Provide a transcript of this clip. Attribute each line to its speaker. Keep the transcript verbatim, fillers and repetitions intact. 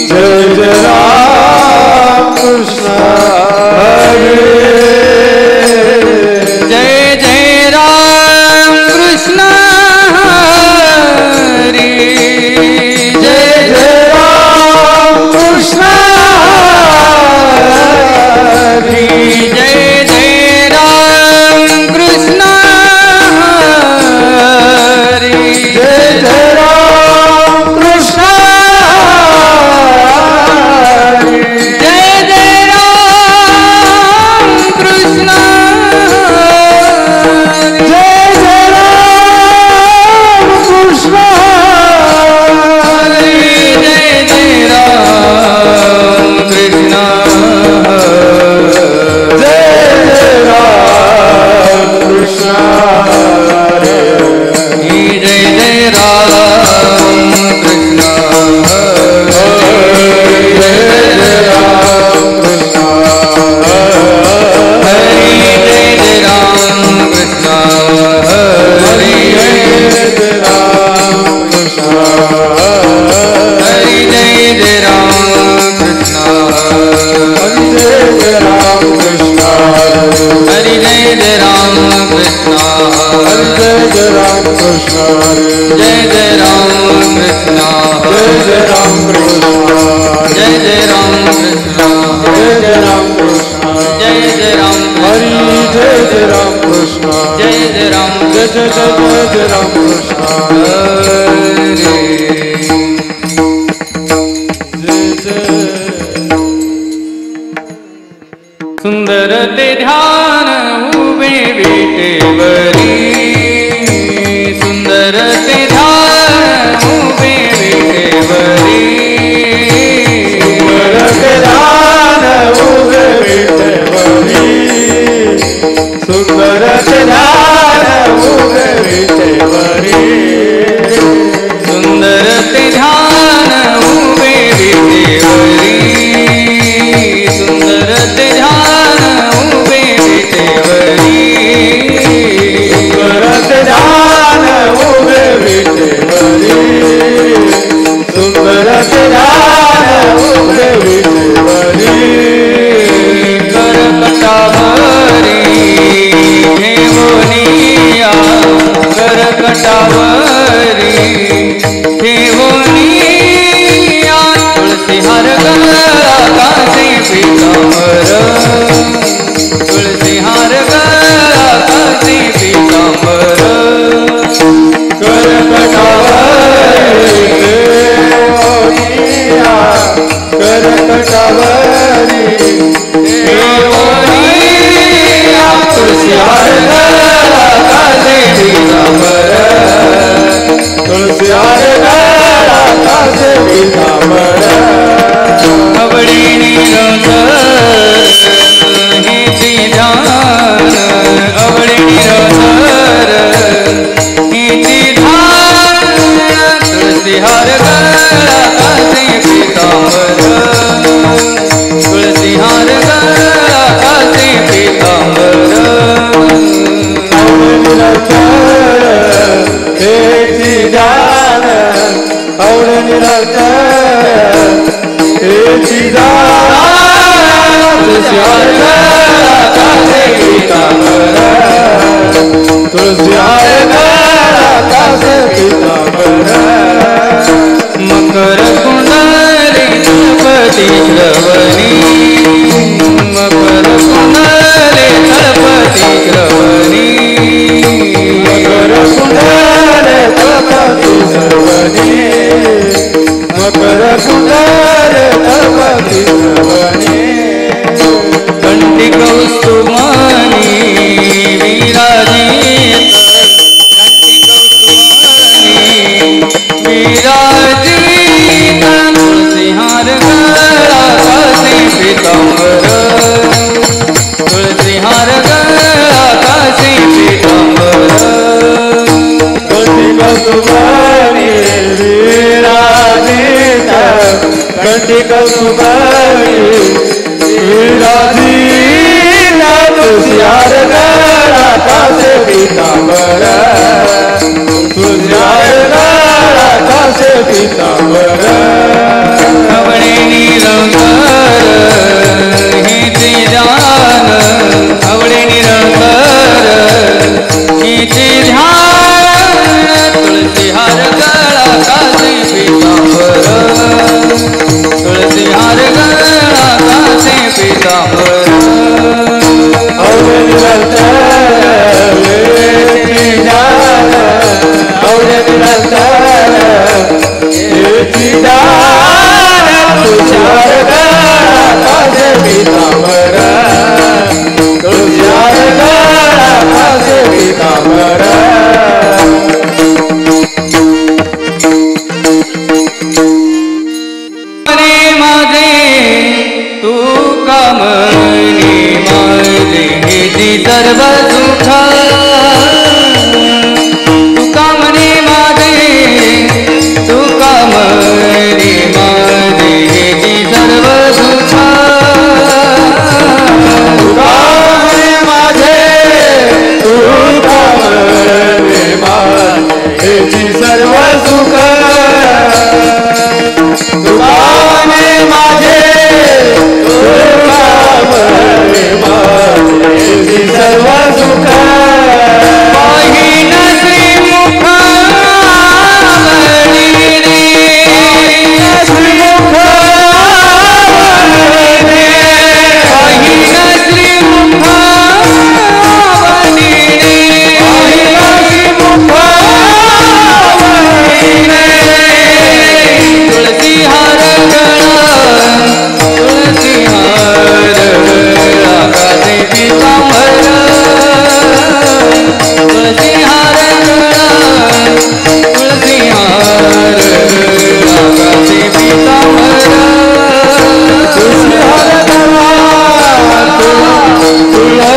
Speaker 1: जय जय राम कृष्ण हरे
Speaker 2: जय जय राम कृष्ण हरे
Speaker 1: जय जय राम कृष्ण हरे
Speaker 2: जय जय राम कृष्ण हरे
Speaker 1: जय जय राम कृष्ण हरे
Speaker 2: जय जय राम कृष्ण हरे
Speaker 1: जय जय राम कृष्ण हरे
Speaker 2: जय जय राम कृष्ण
Speaker 1: जय जय राम कृष्ण हरे
Speaker 2: जय जय राम कृष्ण
Speaker 1: जय जय राम कृष्ण
Speaker 2: हरि जय जय राम कृष्ण हरि
Speaker 1: जय जय राम कृष्ण
Speaker 2: हरि जय जय राम कृष्ण
Speaker 1: जय जय राम कृष्ण
Speaker 2: हरि जय जय राम कृष्ण
Speaker 1: जय जय राम कृष्ण
Speaker 2: जय जय राम कृष्ण
Speaker 1: जय जय राम कृष्ण
Speaker 2: जय जय राम कृष्ण
Speaker 1: जय जय राम कृष्ण
Speaker 2: जय जय राम
Speaker 1: हरि जय जय राम कृष्ण
Speaker 2: जय जय राम
Speaker 1: जय जय जय जय राम कृष्ण जय जय
Speaker 2: सुंदर ते ध्यान उभे विटेवरी सुंदर ते ध्यान उभे विटेवरी
Speaker 1: सुंदर ध्यान उभे विटेवरी
Speaker 2: सुंदर ते ध्यान उभे विटेवरी सुंदर ते ध्यान उभे विटेवरी
Speaker 1: सुंदर ध्यान उभे विटेवरी सुंदर ध्यान उभे विटेवरी
Speaker 2: करकटावरी ठेवनिया करकटावरी ठेवनिया तुळसी हार गळा कासे पीतांबर तुळसी हार गळा कासे पीतांबर
Speaker 1: करकटावरी करकटावरी
Speaker 2: ठेवनिया तुळसी हार गळा कासे पीतांबर
Speaker 1: तुलसी हार गळा कासे पीतांबर
Speaker 2: कवडी निरंतर हेची ध्यान अवडी निरंतर हेची ध्यान तुळसी हार गळा कासे पीतांबर तुळसी हार गळा कासे पीतांबर
Speaker 1: हेची जान औड निरंतर हेची जान तुलसी हार गळा कासे पीतांबर तुलसी हार गळा कासे पीतांबर
Speaker 2: मकर कुंडली तळपती श्रवणी मकर कुंडली तळपती श्रवणी
Speaker 1: मकर कुंडल तळपती श्रवणी मकर कुंडल तळपती श्रवणी
Speaker 2: कंठी कौस्तुमानी विराजित कंठी कौस्तुमानी विराजित तुळसी हार गळा कासे पीतांबर तुळसी हार गळा कासे पीतांबर
Speaker 1: कंठी कौस्तुभानी विराजित कंठी कौस्तुभानी विराजित तुलसी हार गळा कासे पीतांबर तुलसी हार गळा कासे पीतांबर
Speaker 2: कवडी आकाशी पितांबर
Speaker 1: तुळशी हार नवा तुळशी